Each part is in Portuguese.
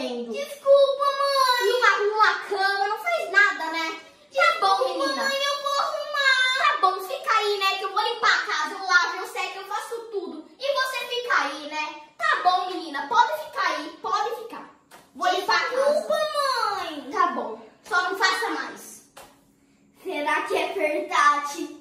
fazendo? Desculpa, mãe. E uma cama, não faz nada, né? Tá bom, menina. Mãe, eu vou arrumar. Tá bom, fica aí, né? Que eu vou limpar a casa, eu lavo, eu seco, eu faço tudo. E você fica aí, né? Tá bom, menina, pode ficar aí, pode ficar. Vou limpar a casa. Desculpa, mãe. Tá bom, só não faça mais. Será que é verdade?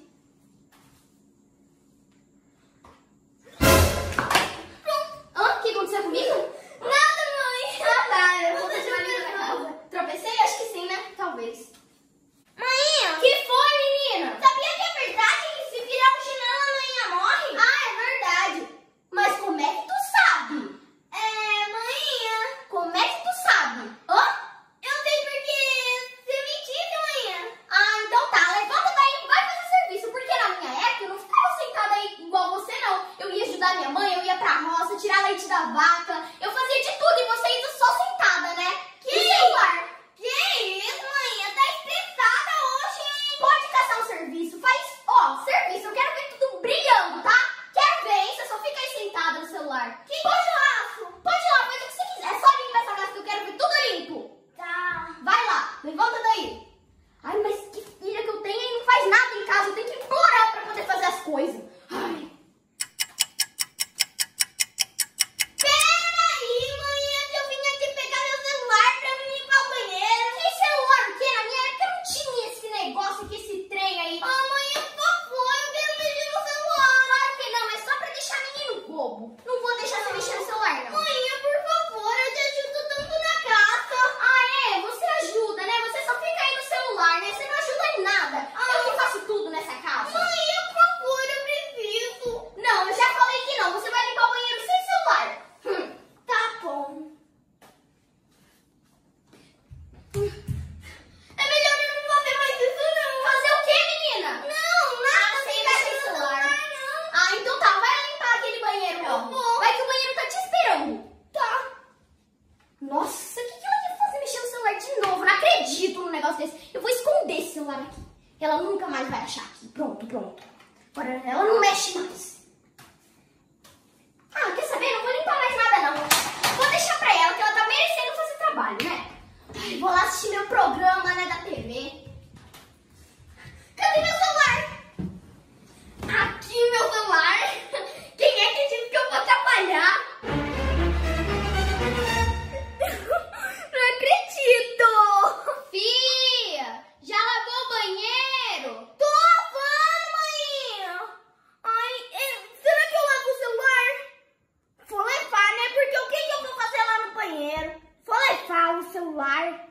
O que aconteceu comigo? Nada, mãe. Ah, tá, eu vou deixar ali na casa. Tropecei? Acho que sim, né? Talvez. Mãe, Que foi, menina? sabia que é verdade que se virar o chinelo a mãe morre? Ah, é verdade. Mas como é que tu sabe? Mãe, Como é que tu sabe? Hã? eu sei porque você me disse, mãe. Ah, então tá. Levanta daí e vai fazer serviço. Porque na minha época eu não ficava sentada aí igual você, não. Eu ia ajudar minha mãe, eu ia pra roça, tirar leite da vaca. Eu fazia de tudo e você ainda só sentada, né? Que E celular? Que isso, mãe? Tá estressada hoje, hein? Pode caçar um serviço. Faz, ó, serviço. Eu quero ver tudo brilhando, tá? Quero ver, hein? Você só fica aí sentada no celular. Pode ir lá. Pode ir lá, faz o que você quiser. É só limpar essa casa que eu quero ver tudo limpo. Tá. Vai lá, levanta daí. Ai, mas que filha que eu tenho e não faz nada em casa. Eu tenho que implorar pra poder fazer as coisas. Ai. Peraí, mãe, que eu vim aqui pegar meu celular pra me limpar o banheiro. Que celular o quê? Na minha época não tinha esse negócio aqui, esse trem aí. Mãe, por favor, eu quero mexer no celular. Claro que não, é só pra deixar menino bobo. Não vou deixar você mexer no celular, não. Mãe, por favor, eu te ajudo tanto na casa. Ah, é? Você ajuda, né? Você só fica aí no celular, né? Você não ajuda em nada. Eu que faço tudo nessa casa. Mãe, por favor, eu preciso. Não, eu já falei que não. Você vai limpar o banheiro sem celular. Tá bom. É melhor eu não fazer mais isso, não. Fazer o quê, menina? Não, nada. Você vai sem celular. Não. Ah, então tá. Vai limpar aquele banheiro, Eu então. vou. Vai que o banheiro tá te esperando. Tá. Nossa, o que ela ia fazer mexer no celular de novo? Não acredito num negócio desse. Eu vou esconder esse celular aqui. Ela nunca mais vai achar aqui. Pronto, pronto. Agora ela não mexe mais. Ah, quer saber? Não vou limpar mais nada, não. Vou deixar pra ela, que ela tá merecendo fazer trabalho, né? Ai, vou lá assistir meu programa, né, da TV. Cadê meu celular? Aqui, meu celular. Quem é que disse que eu vou atrapalhar? Não acredito! Fia, já lavou o banheiro? Tô lavando, mãe. Ai, será que eu lavo o celular? Vou levar, né? Porque o que eu vou fazer lá no banheiro? Vou levar o celular.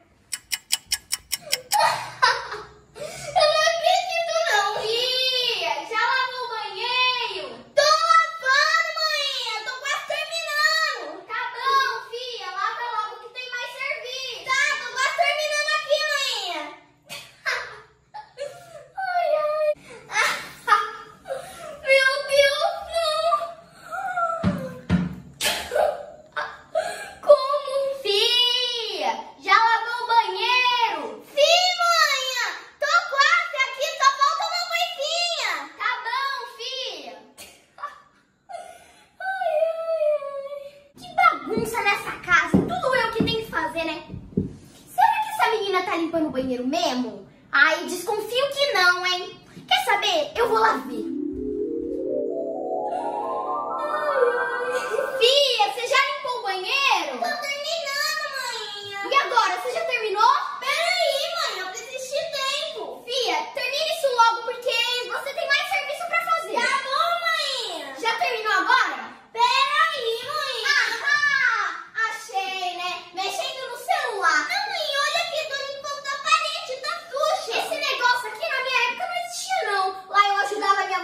Eu não acredito, não. Fia, já lavou o banheiro? Tô lavando, mãe. Eu tô quase terminando. Tá bom, fia, lava logo que tem mais serviço. Tá, tô quase terminando aqui, mãe. Ai, ai. Meu Deus, não. Como? Fia, já lavou o banheiro? Sim, mãe. Tô quase aqui, só falta uma coisinha. Tá bom, filha. Ai, ai, ai. Que bagunça nessa casa. Tudo eu que tenho que fazer, né? Será que essa menina tá limpando o banheiro mesmo? Ai, desconfio que não, hein? Quer saber? Eu vou lá ver. Fia, você já limpou o banheiro? Tô terminando, mãe. E agora, você já terminou? Peraí, mãe, eu preciso de tempo. Fia, termine isso logo porque você tem mais serviço pra fazer. Tá bom, mãe. Já terminou agora? Peraí, mãe. Ahá! Achei, né? Mexendo no celular. Não, mãe, olha aqui, tô limpando a parede, tá suja. Esse negócio aqui na minha época não existia, não. Lá eu ajudava minha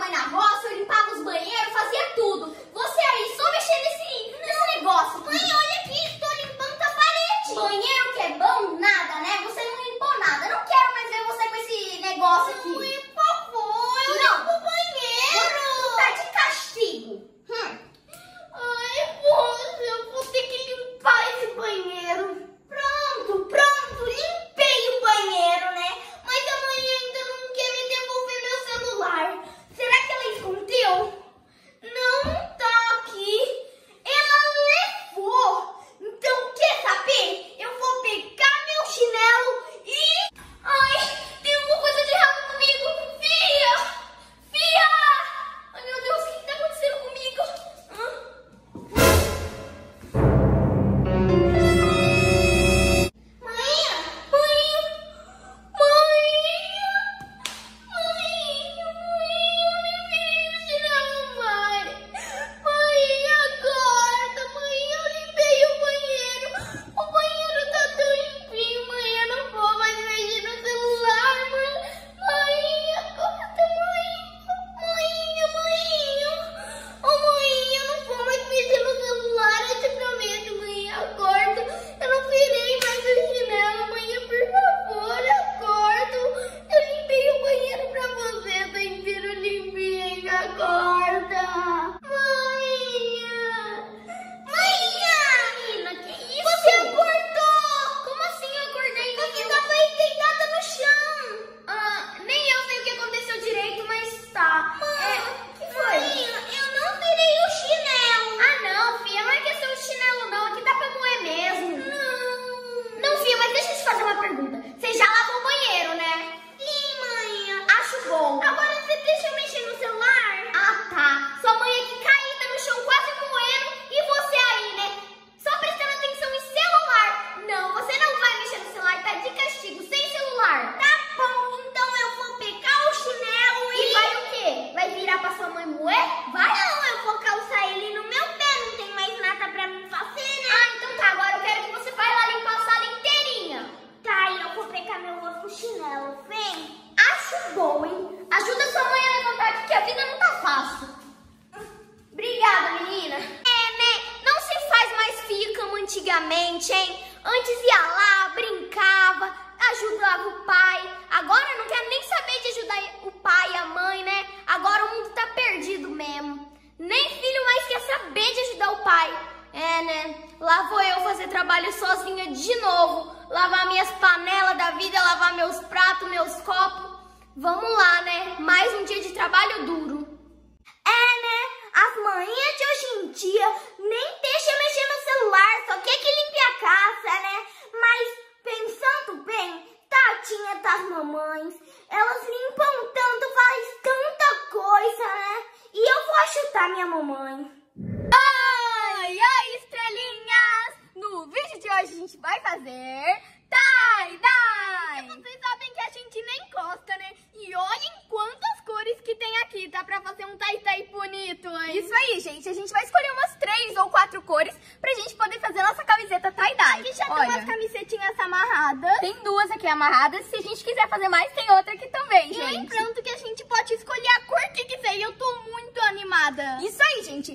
antigamente, hein? Antes ia lá, brincava, ajudava o pai. Agora não quero nem saber de ajudar o pai e a mãe, né? Agora o mundo tá perdido mesmo. Nem filho mais quer saber de ajudar o pai. É, né? Lá vou eu fazer trabalho sozinha de novo. Lavar minhas panelas da vida, lavar meus pratos, meus copos. Vamos lá, né? Mais um dia de trabalho duro. É, né? As manhãs de hoje em dia nem deixa mexer no celular, só quer que limpe a casa, né? Mas pensando bem, tadinha das mamães, elas limpam tanto, faz tanta coisa, né? E eu vou chutar minha mamãe. Ai, ai, estrelinhas! No vídeo de hoje a gente vai fazer tie-dye! Vocês sabem que a gente nem gosta, né? E olhem quantas cores que tem aqui, tá? Pra fazer um tie-dye bonito, hein? Isso aí, gente. A gente vai escolher umas 3 ou 4 cores pra gente poder fazer nossa camiseta tie-dye. Aqui já tem umas camisetinhas amarradas. Tem 2 aqui amarradas. Se a gente quiser fazer mais, tem outra aqui também, gente. E lembrando que a gente pode escolher a cor que quiser. E eu tô muito animada. Isso aí, gente.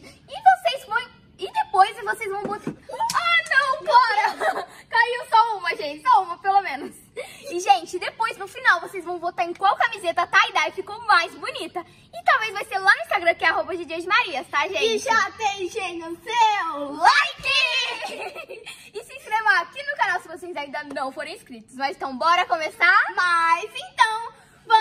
E depois vocês vão botar... Ah, não, bora! Caiu só uma, gente. Só uma, pelo menos. E, gente, depois, no final, vocês vão votar em qual camiseta tie-dye ficou mais bonita. E talvez vai ser lá no Instagram, que é @GDiasMarias, tá, gente? E já deixem o seu like! E se inscrevam aqui no canal se vocês ainda não forem inscritos. Mas então, bora começar? Mas então,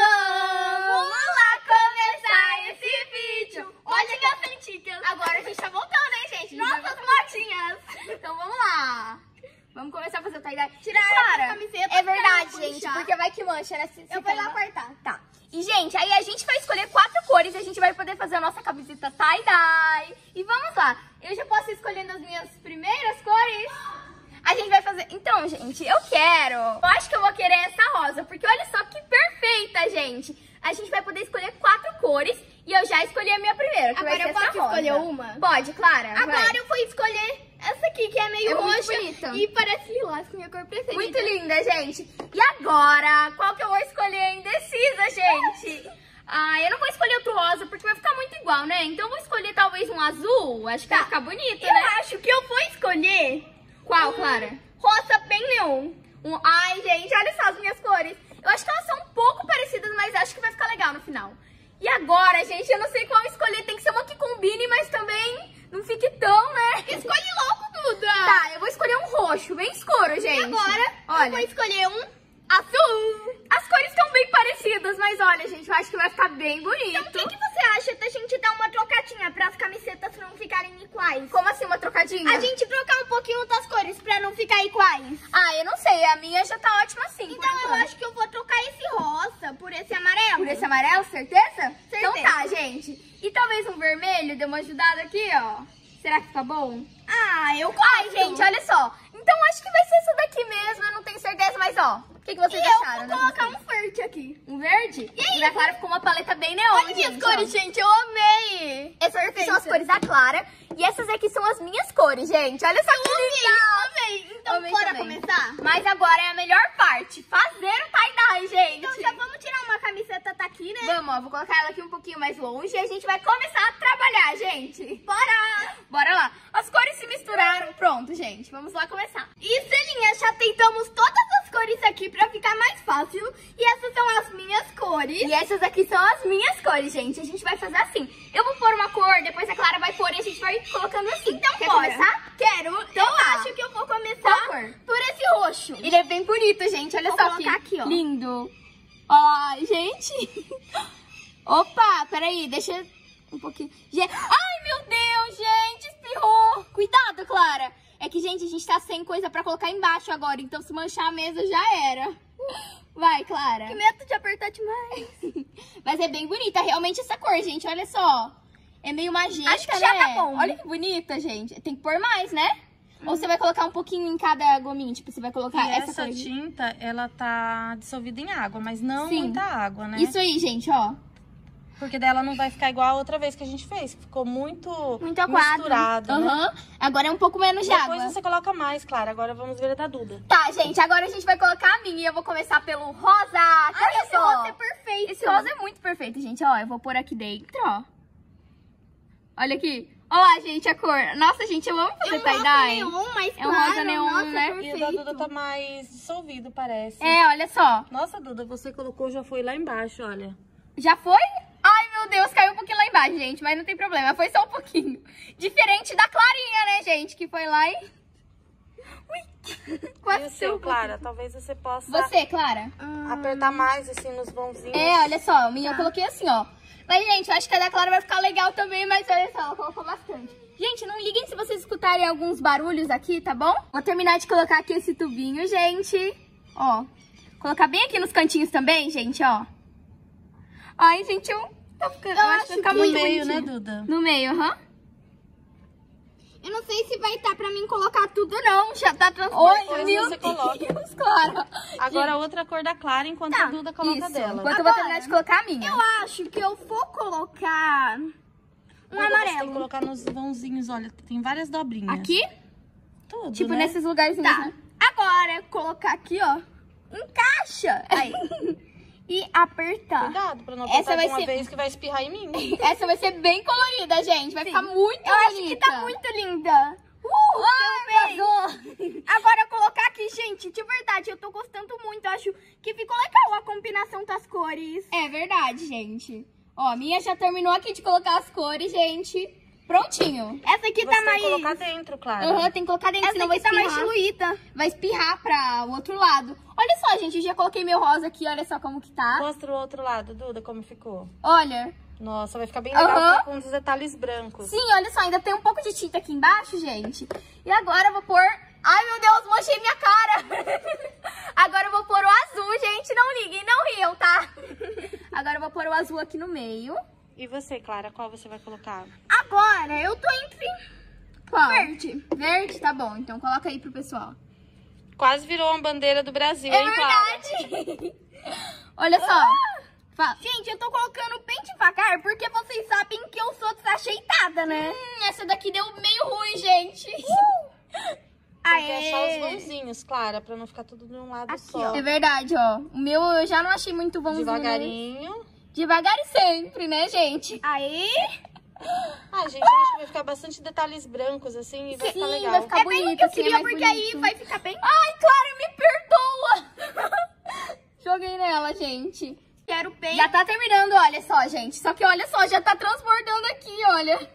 vamos lá começar esse vídeo. Olha que autênticas. Agora a gente tá voltando, hein, gente? Nossas motinhas. Então vamos lá. Vamos começar a fazer o tie-dye. Tirar a camiseta. É verdade, gente, porque vai que mancha, né? Eu vou lá cortar. Tá. E, gente, aí a gente vai escolher 4 cores. A gente vai poder fazer a nossa camiseta tie-dye. E vamos lá. Eu já posso ir escolhendo as minhas primeiras cores? A gente vai fazer... Então, gente, eu acho que eu vou querer essa rosa. Porque olha só que perfeita, gente. A gente vai poder escolher 4 cores. E eu já escolhi a minha primeira, que Agora vai ser eu posso essa rosa. escolher uma? Pode, Clara. Agora eu vou escolher essa aqui, que é meio muito roxa. bonita. E parece lilás, com minha cor preferida. Muito linda, gente. E agora, qual que eu vou escolher? Indecisa, gente. Ah, eu não vou escolher outro rosa, porque vai ficar muito igual, né? Então eu vou escolher talvez um azul. Acho que vai ficar bonito, né? Eu acho que eu vou escolher... Qual, Clara? Rosa bem neon. Ai, gente, olha só as minhas cores. Eu acho que elas são um pouco parecidas, mas acho que vai ficar legal no final. E agora, gente, eu não sei qual escolher. Tem que ser uma que combine, mas também não fique tão, né? Escolhe logo, Duda. Tá, eu vou escolher um roxo, bem escuro, gente. E agora, olha, eu vou escolher um azul. As cores estão bem parecidas, mas olha, gente, eu acho que vai ficar bem bonito. Então, o que você acha da gente dar uma trocadinha para as camisetas não ficarem iguais? Como assim, uma trocadinha? A gente trocar um pouquinho das cores para não ficar iguais. Ah, eu não sei, a minha já tá ótima assim. Então, eu acho que eu vou trocar esse rosa por esse amarelo. Por esse amarelo, certeza? Certeza. Então tá, gente. E talvez um vermelho, dê uma ajudada aqui, ó. Será que fica bom? Ah, eu gosto. Ai, gente, olha só. Então acho que vai ser essa daqui mesmo, eu não tenho certeza, mas ó. O que vocês acharam? Eu vou colocar um verde aqui. Um verde? E aí? E a Clara ficou uma paleta bem neon, Olha minhas cores, gente, eu amei. Essas aqui são as cores da Clara. E essas aqui são as minhas cores, gente. Olha só que legal. Amei. Então, Amei bora também. começar? Mas agora é a melhor parte. Fazer o tie-dye, gente. Então, já vamos tirar uma camiseta, tá aqui, né? Vamos, ó. Vou colocar ela aqui um pouquinho mais longe. E a gente vai começar a trabalhar, gente. Bora! Bora lá. As cores se misturaram. Pronto, gente. Vamos lá começar. E, Celinha, já tentamos todas as cores aqui pra ficar mais fácil. E essas são as minhas cores. E essas aqui são as minhas cores, gente. A gente vai fazer assim. Eu vou pôr uma cor, depois a Clara vai pôr e a gente vai colocando assim. Então, quer bora. começar? Quero. Então eu tá. acho que eu vou Qual começar cor? por esse roxo. Ele é bem bonito, gente. Olha Vou só colocar aqui, ó. lindo. Ai, gente. Opa, peraí. Deixa um pouquinho. Ai, meu Deus, gente. Espirrou. Cuidado, Clara. É que, gente, a gente tá sem coisa pra colocar embaixo agora. Então, se manchar a mesa, já era. Vai, Clara. Que medo de apertar demais. Mas é bem bonita, realmente, essa cor, gente. Olha só. É meio magenta, Acho que já né? tá bom. Olha que bonita, gente. Tem que pôr mais, né? Ou você vai colocar um pouquinho em cada gominho? Tipo, você vai colocar E essa essa cor. tinta, ela tá dissolvida em água, mas não Sim. muita água, né? Isso aí, gente, ó. Porque daí ela não vai ficar igual a outra vez que a gente fez, que ficou muito aguado. misturada, né? Aham. Agora é um pouco menos de Depois água. você coloca mais, claro. Agora vamos ver a da Duda. Tá, gente, agora a gente vai colocar a minha e eu vou começar pelo rosa. Que olha esse só. rosa é perfeito. Esse rosa é muito perfeito, gente. Ó, eu vou pôr aqui dentro, ó. Olha aqui. Olha lá, gente, a cor. Nossa, gente, eu amo fazer tie-dye. É um rosa neon mais É um claro. rosa neon, Nossa, né? E o da Duda tá mais dissolvido, parece. É, olha só. Nossa, Duda, você colocou, já foi lá embaixo, olha. Já foi? Ai, meu Deus, caiu um pouquinho lá embaixo, gente. Mas não tem problema, foi só um pouquinho. Diferente da Clarinha, né, gente? Que foi lá e... Ui, E quase o seu, saiu. Clara? Talvez você possa Você, Clara? apertar mais, assim, nos vãozinhos. É, olha só, a minha eu coloquei assim, ó. Mas, gente, eu acho que a da Clara vai ficar legal também, mas olha só, ela colocou bastante. Gente, não liguem se vocês escutarem alguns barulhos aqui, tá bom? Vou terminar de colocar aqui esse tubinho, gente. Ó, colocar bem aqui nos cantinhos também, gente, ó. Ai, gente, eu acho que vai ficar No muito meio, bonitinho. né, Duda? No meio, aham. Eu não sei se vai estar pra mim colocar tudo, não. Já tá Oi, transformando. Depois meu você coloca. Deus, Clara. Agora a outra cor da Clara, enquanto a Duda coloca Isso, dela. enquanto eu vou terminar de colocar a minha. Eu acho que eu vou colocar Um Duda, você tem que amarelo. colocar nos vãozinhos, olha, tem várias dobrinhas. Aqui, Tudo, tipo né? nesses lugarzinhos, Tá. né? Agora, colocar aqui, ó. Encaixa. Aí. E apertar. Cuidado pra não Essa apertar vai de uma ser- vez que vai espirrar em mim. Essa vai ser bem colorida, gente. Vai ficar muito Eu acho bonita. que tá muito linda. Ai, vazou. Agora, colocar aqui, gente, de verdade, eu tô gostando muito. Eu acho que ficou legal a combinação das cores. É verdade, gente. Ó, a minha já terminou aqui de colocar as cores, gente. Prontinho. Essa aqui Você tá tem mais... que colocar dentro, Clara. Aham, tem que colocar dentro, Essa senão vai aqui tá mais espirrar. diluída. Vai espirrar pra o outro lado. Olha só, gente, eu já coloquei meu rosa aqui, olha só como que tá. Mostra o outro lado, Duda, como ficou. Olha. Nossa, vai ficar bem legal Aham. com os detalhes brancos. Sim, olha só, ainda tem um pouco de tinta aqui embaixo, gente. E agora eu vou pôr... Ai, meu Deus, manchei minha cara. Agora eu vou pôr o azul, gente. Não liguem, não riam, tá? Agora eu vou pôr o azul aqui no meio. E você, Clara, qual você vai colocar? Agora, eu tô entre Qual? verde. Verde, tá bom. Então coloca aí pro pessoal. Quase virou uma bandeira do Brasil, É hein, Clara? verdade. Olha só. Fala. Gente, eu tô colocando bem devagar porque vocês sabem que eu sou desajeitada, né? Essa daqui deu meio ruim, gente. Tem que achar os vãozinhos, Clara, pra não ficar tudo de um lado só. É verdade, ó. O meu eu já não achei muito vãozinho. né? Devagarinho. Devagar e sempre, né, gente? Aí, Ah, gente, eu acho que vai ficar bastante detalhes brancos, assim, e vai ficar legal. vai ficar é bem o bonito, que eu assim, queria, mais porque bonito. aí vai ficar bem... Ai, Clara, me perdoa! Joguei nela, gente. Quero bem... Já tá terminando, olha só, gente. Só que olha só, já tá transbordando aqui, olha.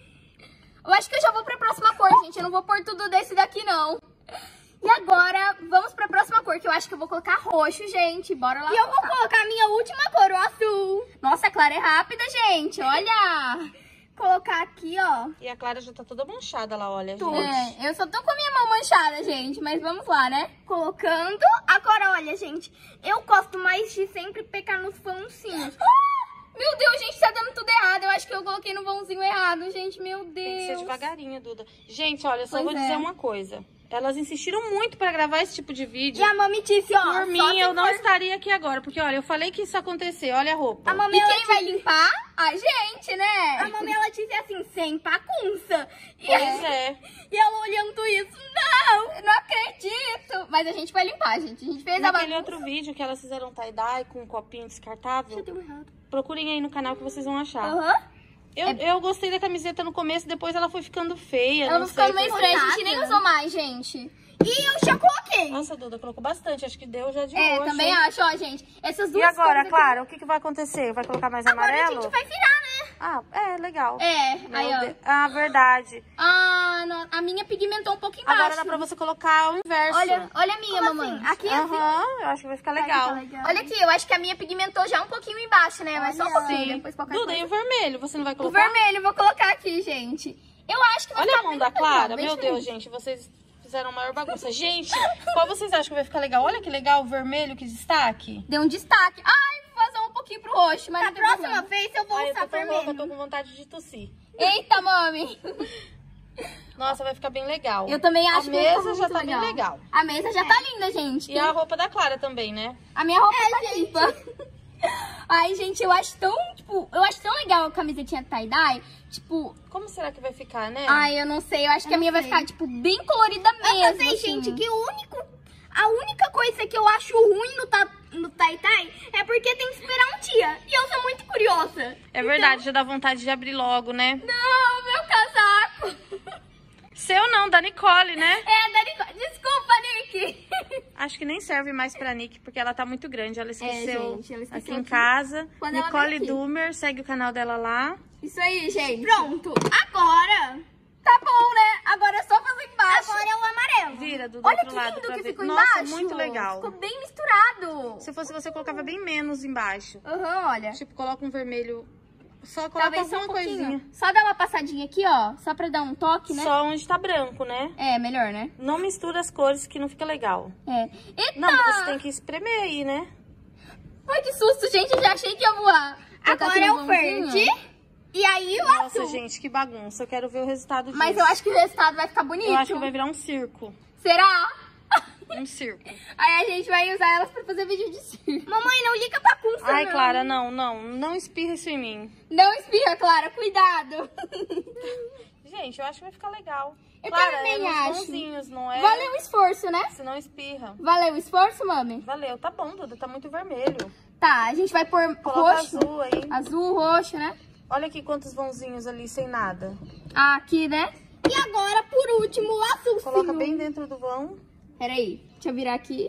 Eu acho que eu já vou pra próxima cor, gente. Eu não vou pôr tudo desse daqui, não. E agora, vamos pra próxima cor, que eu acho que eu vou colocar roxo, gente. Bora lá. E eu vou colocar a minha última cor, o azul. Nossa, a Clara é rápida, gente. Olha. Colocar aqui, ó. E a Clara já tá toda manchada lá, olha, gente. É, eu só tô com a minha mão manchada, gente. Mas vamos lá, né? Colocando. Agora, olha, gente. Eu gosto mais de sempre pegar nos vãozinhos. Meu Deus, gente, tá dando tudo errado. Eu acho que eu coloquei no vãozinho errado, gente. Meu Deus. Tem que ser devagarinho, Duda. Gente, olha, só Pois vou é. dizer uma coisa. Elas insistiram muito pra gravar esse tipo de vídeo. E a mami disse, ó. Por só mim, se eu não for- estaria aqui agora. Porque, olha, eu falei que isso ia acontecer. Olha a roupa. A mami, E ela quem vai limpar? A gente, né? A mami, ela disse assim, sem bagunça. E, Pois é. e ela olhando isso, não. Eu não acredito. Mas a gente vai limpar, gente. A gente fez a Naquele bagunça. outro vídeo que elas fizeram tie-dye com um copinho descartável, Deu errado. procurem aí no canal que vocês vão achar. Aham. Eu gostei da camiseta no começo, depois ela foi ficando feia. Ela não não ficou sei, meio foi- estranha. A gente nem usou mais, gente. E eu já coloquei. Nossa, Duda, colocou bastante. Acho que deu já de É, roxo, também hein? acho, ó, gente. Essas duas E agora, cores aqui- Clara, o que vai acontecer? Vai colocar mais Agora a amarelo? gente vai virar, né? Ah, é, legal. É, Meu aí, ó. Deus. Ah, verdade. Ah, não, a minha pigmentou um pouco embaixo. Agora dá pra você colocar o inverso. Olha a minha, Como mamãe. assim? Aqui assim. Aham, eu acho que vai ficar legal. Olha aqui, eu acho que a minha pigmentou já um pouquinho embaixo, né? Mas só um pouquinho, Sim. depois qualquer Duda, coisa. e o vermelho? Você não vai O colocar? vermelho, eu vou colocar aqui, gente. Eu acho que vai Olha a ficar mão bem da legal, Clara. bem Meu Deus, diferente. gente, vocês fizeram a maior bagunça. Gente, qual vocês acham que vai ficar legal? Olha que legal o vermelho, que destaque. Deu um destaque. Ai, vazou um pouquinho pro roxo, mas Da não tem próxima problema. vez eu vou Ai, eu usar tô tão louca, eu tô vermelho. com vontade de tossir. Eita, mami. Nossa, vai ficar bem legal. Eu também acho a que vai ficar mesa já muito tá bem legal. A mesa já tá linda, gente. E a roupa da Clara também, né? A minha roupa tá limpa. Ai, gente, eu acho tão, tipo, eu acho tão legal a camisetinha tie-dye. Tipo, Como será que vai ficar, né? ai, eu não sei. Eu acho que a minha vai ficar, tipo, bem colorida mesmo. Eu sei, assim. gente, que a única coisa que eu acho ruim no tie-dye é porque tem que esperar um dia. E eu sou muito curiosa. É verdade, já dá vontade de abrir logo, né? Não, meu casaco. Seu não, da Nicole, né? É, da Nicole. Desculpa, Nick. Acho que nem serve mais pra Nick, porque ela tá muito grande. Ela esqueceu, gente, ela esqueceu aqui em aqui. casa. Quando ela Nicole veio aqui. Dumer, segue o canal dela lá. Isso aí, gente. Pronto. Agora, tá bom, né? Agora é só fazer embaixo. Agora é o amarelo. Vira do Olha outro que lado lindo pra que ver. ficou Nossa, embaixo. muito legal. Ficou bem misturado. Se fosse você, colocava bem menos embaixo. Aham, olha. Tipo, coloca um vermelho. Só coloca Talvez só um alguma pouquinho. coisinha. Só dá uma passadinha aqui, ó. Só pra dar um toque, né? Só onde tá branco, né? É, melhor, né? Não mistura as cores que não fica legal. É. Eita! Não, mas você tem que espremer aí, né? Ai, que susto, gente. Já achei que ia voar. Agora é o verde. E aí o Nossa, azul. gente, que bagunça. Eu quero ver o resultado disso. Mas eu acho que o resultado vai ficar bonito. Eu acho que vai virar um circo. Será? Um circo. Aí a gente vai usar elas pra fazer vídeo de circo. Mamãe, não liga pra bagunça, Ai, não. Clara, não espirra isso em mim. Não espirra, Clara. Cuidado. Gente, eu acho que vai ficar legal. Eu Clara, também é nos acho. bonzinhos, não é? Valeu o esforço, né? Se não espirra. Valeu o esforço, mami? Valeu, tá bom, Duda, tá muito vermelho. Tá, a gente vai pôr Coloca roxo. azul aí. Azul, roxo, né? Olha aqui quantos vãozinhos ali sem nada. Ah, aqui, né? E agora, por último, o azul. Coloca bem dentro do vão. Peraí, deixa eu virar aqui.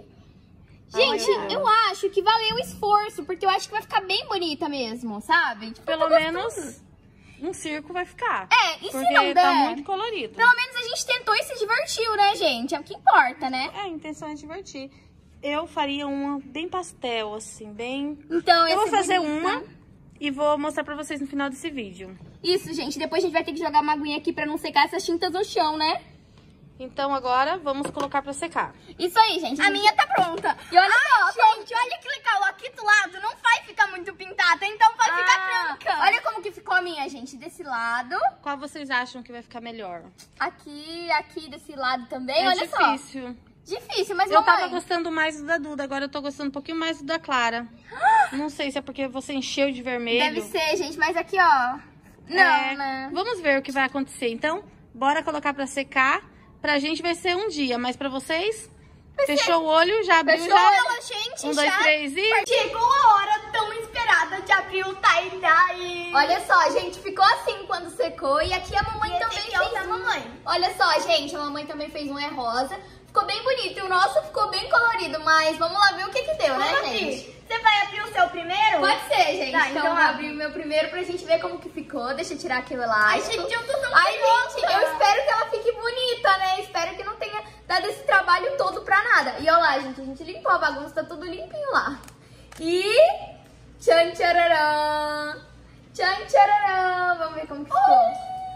Gente, Olha. Eu acho que valeu o esforço, porque eu acho que vai ficar bem bonita mesmo, sabe? Tipo, Pelo tá menos gostoso. um circo vai ficar. É, e se Porque não der? tá muito colorido. Pelo menos a gente tentou e se divertiu, né, gente? É o que importa, né? É, a intenção é divertir. Eu faria uma bem pastel, assim, bem... Então, Eu vou esse é fazer bonito. uma e vou mostrar pra vocês no final desse vídeo. Isso, gente. Depois a gente vai ter que jogar uma aguinha aqui pra não secar essas tintas no chão, né? Então agora vamos colocar pra secar. Isso aí, gente. A minha tá pronta. E olha só, Gente, olha que legal. Aqui do lado não vai ficar muito pintada, então vai ficar branca. olha como que ficou a minha, gente. Desse lado, Qual vocês acham que vai ficar melhor? aqui desse lado também. É olha difícil. só. Difícil, mas Eu tava mamãe, gostando mais do da Duda, agora eu tô gostando um pouquinho mais do da Clara. Não sei se é porque você encheu de vermelho. deve ser, gente. Mas aqui, ó. Não, É, né? Vamos ver o que vai acontecer. Então, bora colocar pra secar. Pra gente vai ser um dia, mas pra vocês... Fechou o olho, já abriu, Fechou já... o olho, gente, 1, 2, já 3 e... chegou a hora tão esperada de abrir o tie-dye. Olha só, gente, ficou assim quando secou. E aqui a mamãe E esse também aqui é o fez da um. mamãe. Olha só, gente, a mamãe também fez um rosa. Ficou bem bonito. E o nosso ficou bem colorido. Mas vamos lá ver o que deu, né, Vamos gente? abrir. Você vai abrir o seu primeiro? Pode ser, gente. Tá, então então eu vou abre. abrir o meu primeiro pra gente ver como que ficou. Deixa eu tirar aqui o Ai, elástico. gente, eu tô tão Ai, curiosa. gente, eu espero que ela fique bonita, né? Espero que não tenha dado esse trabalho todo pra nada. E olha lá, gente, a gente limpou a bagunça, tá tudo limpinho lá. E... Tchan, tchararã. Tchan, tchararã. Vamos ver como que ficou.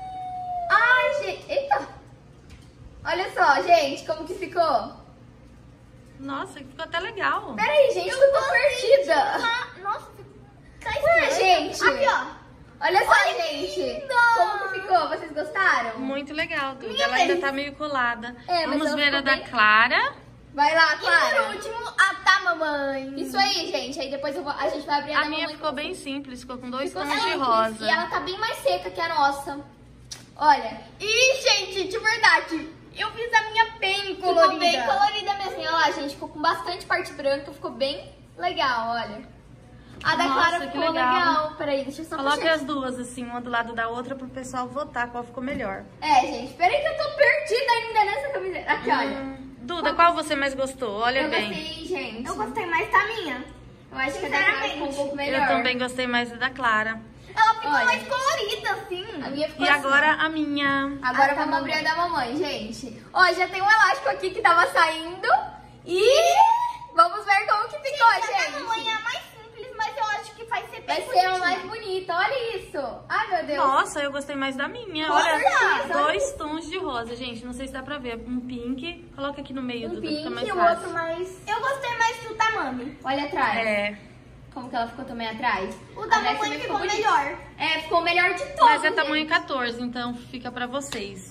Ai, gente, eita. Olha só, gente, como que ficou. Nossa, ficou até legal. Peraí, gente, eu tô perdida. Nossa, tá Ué, estranho. gente. Aqui, ó. Olha só, Olha que gente. lindo! Como que ficou? Vocês gostaram? Muito legal, Duda. Ela ainda tá meio colada. É, mas Vamos ela ver a ficou da bem- Clara. Vai lá, E Clara. por último, a da mamãe. Isso aí, gente. Aí depois a gente vai abrir a A da minha mamãe. ficou bem simples, ficou com 2 Ficou tons de simples. rosa. E ela tá bem mais seca que a nossa. Olha, E, gente, de verdade, eu fiz a minha bem ficou colorida. bem colorida mesmo. Olha lá, gente. Ficou com bastante parte branca. Ficou bem legal, olha. A da Nossa, Clara que ficou legal. legal. Peraí, deixa eu só Coloque puxar. as duas, assim, uma do lado da outra, pro pessoal votar qual ficou melhor. É, gente. Peraí que eu tô perdida ainda nessa camiseta. Aqui, olha. Duda, qual você mais gostou? Olha Eu bem. gostei, gente. Eu gostei mais da minha. Eu acho que a da Clara Sinceramente. ficou um pouco melhor. Eu também gostei mais da Clara. Ela ficou Olha. mais colorida, assim. A minha ficou E assim. agora a minha. Agora A da vamos abrir a mamãe. da mamãe, gente. Ó, já tem um elástico aqui que tava saindo. E vamos ver como que ficou, A da gente. mamãe é a mais simples, mas eu acho que vai ser bem Vai ser a bonitinha. mais bonita, olha isso. Ai, meu Deus. Nossa, eu gostei mais da minha. Com Olha, certeza. 2 tons de rosa, gente. Não sei se dá pra ver. Um pink. Coloca aqui no meio, Um Duda, fica pink mais e o fácil. outro mais... Eu gostei mais do da mami. Olha atrás. É, Como que ela ficou também atrás. O da Atrás mamãe também ficou bonito. melhor. É, ficou o melhor de todos, mas é tamanho gente. 14, então fica pra vocês.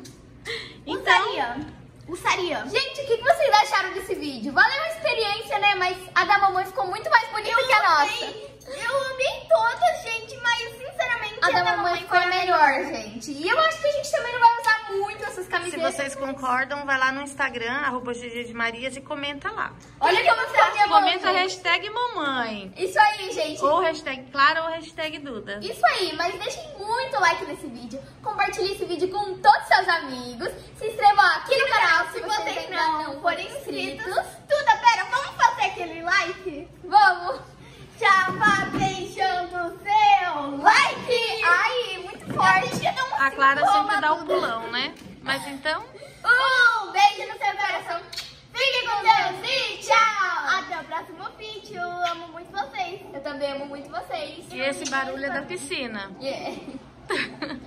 Usaria. Usaria. Gente, o que vocês acharam desse vídeo? Valeu a experiência, né? Mas a da mamãe ficou muito mais bonita que a nossa. Eu amei todas, gente, mas sinceramente A da mamãe foi a melhor, gente. E eu acho que a gente também não vai usar muito essas Se camisetas. vocês concordam, vai lá no Instagram, @GGDemarias e comenta lá. Olha como ficou a minha mão, Comenta a gente. hashtag mamãe. Isso aí, gente. Ou hashtag Clara ou hashtag Duda. Isso aí, mas deixem muito like nesse vídeo. Compartilhe esse vídeo com todos os seus amigos. Se inscrevam aqui no canal se vocês ainda não forem inscritos. Tuda, pera, vamos fazer aquele like? Vamos! Já vai deixando seu like! Ai, muito forte! A Clara sempre dá o pulão, né? Mas então... Um beijo no seu coração. Fiquem com Deus e tchau! Até o próximo vídeo. Amo muito vocês. Eu também amo muito vocês. E esse barulho é da piscina. Yeah.